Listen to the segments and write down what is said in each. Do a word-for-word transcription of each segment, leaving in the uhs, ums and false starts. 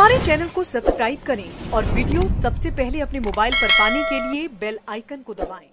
हमारे चैनल को सब्सक्राइब करें और वीडियो सबसे पहले अपने मोबाइल पर पाने के लिए बेल आइकन को दबाएं।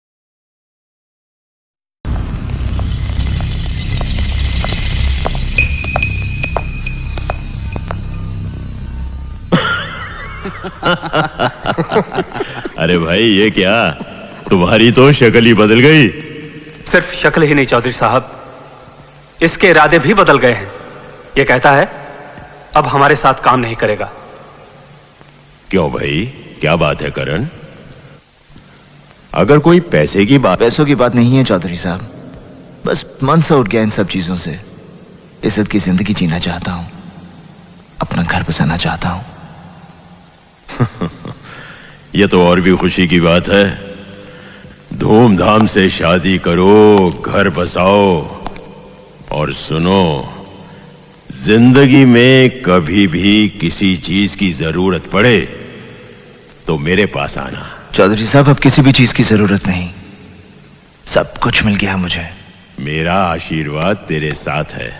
अरे भाई ये क्या, तुम्हारी तो शक्ल ही बदल गई। सिर्फ शक्ल ही नहीं चौधरी साहब, इसके इरादे भी बदल गए हैं। ये कहता है अब हमारे साथ काम नहीं करेगा। क्यों भाई, क्या बात है करण? अगर कोई पैसे की बात। पैसों की बात नहीं है चौधरी साहब, बस मन से उठ गया इन सब चीजों से। इज्जत की जिंदगी जीना चाहता हूं, अपना घर बसाना चाहता हूं। यह तो और भी खुशी की बात है। धूमधाम से शादी करो, घर बसाओ, और सुनो, जिंदगी में कभी भी किसी चीज की जरूरत पड़े तो मेरे पास आना। चौधरी साहब अब किसी भी चीज की जरूरत नहीं, सब कुछ मिल गया मुझे। मेरा आशीर्वाद तेरे साथ है।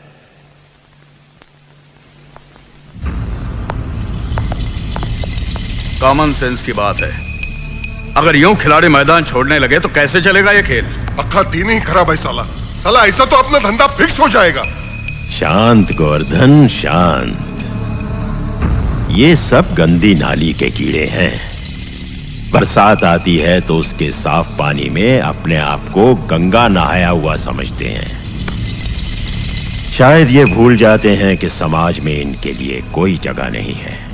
कॉमन सेंस की बात है, अगर यूं खिलाड़ी मैदान छोड़ने लगे तो कैसे चलेगा ये खेल? अक्का दिन ही खराब है साला। साला ऐसा तो अपना धंधा फिक्स हो जाएगा। शांत गोवर्धन, शांत। ये सब गंदी नाली के कीड़े हैं। बरसात आती है तो उसके साफ पानी में अपने आप को गंगा नहाया हुआ समझते हैं। शायद ये भूल जाते हैं कि समाज में इनके लिए कोई जगह नहीं है।